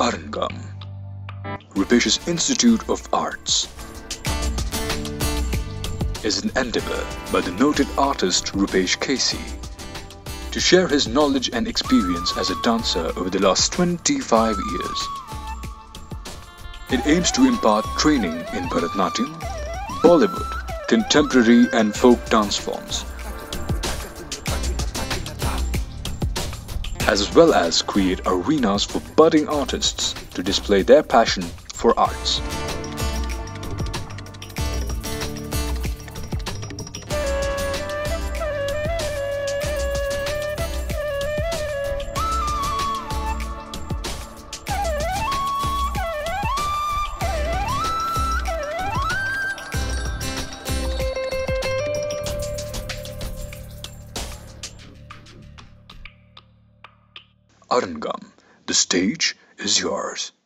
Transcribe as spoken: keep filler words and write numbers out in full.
ARANGAM, Rupesh's Institute of Arts, is an endeavor by the noted artist Rupesh to share his knowledge and experience as a dancer over the last twenty-five years. It aims to impart training in Bharatanatyam, Bollywood, contemporary and folk dance forms, as well as create arenas for budding artists to display their passion for arts. ARANGAM, the stage is yours.